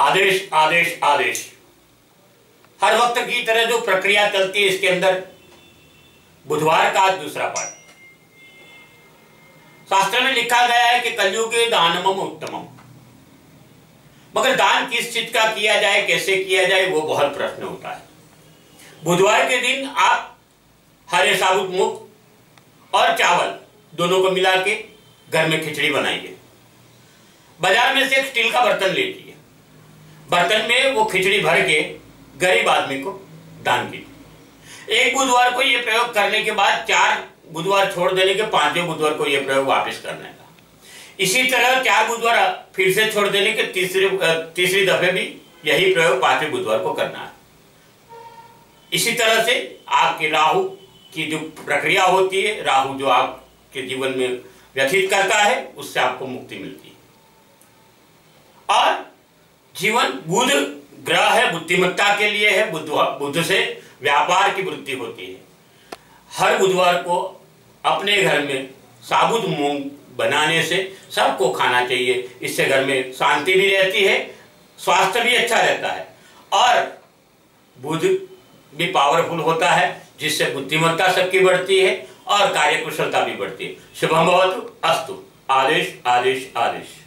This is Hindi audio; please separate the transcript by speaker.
Speaker 1: आदेश आदेश आदेश। हर वक्त की तरह जो प्रक्रिया चलती है इसके अंदर बुधवार का दूसरा पाठ। शास्त्र में लिखा गया है कि कलयुगे दानमम उत्तमम, मगर दान किस चीज का किया जाए, कैसे किया जाए, वो बहुत प्रश्न होता है। बुधवार के दिन आप हरे साबुत मूंग और चावल दोनों को मिला के घर में खिचड़ी बनाइए। बाजार में से एक स्टील का बर्तन लीजिए, बर्तन में वो खिचड़ी भर के गरीब आदमी को दान कीजिए। एक बुधवार को ये प्रयोग करने के बाद 4 बुधवार छोड़ देने के 5वें बुधवार को ये प्रयोग वापस करने का। इसी तरह 4 बुधवार फिर से छोड़ देने के तीसरी दफे भी यही प्रयोग 5वें बुधवार को करना है। इसी तरह से आपके राहु की जो प्रक्रिया होती है, राहु जो आपके जीवन में व्यथित करता है, उससे आपको मुक्ति मिलती है। और जीवन बुध ग्रह है, बुद्धिमत्ता के लिए है। बुध से व्यापार की वृद्धि होती है। हर बुधवार को अपने घर में साबुत मूंग बनाने से सबको खाना चाहिए। इससे घर में शांति भी रहती है, स्वास्थ्य भी अच्छा रहता है और बुध भी पावरफुल होता है, जिससे बुद्धिमत्ता सबकी बढ़ती है और कार्यकुशलता भी बढ़ती है। शुभम भवतु। अस्तु। आदेश आदेश आदेश।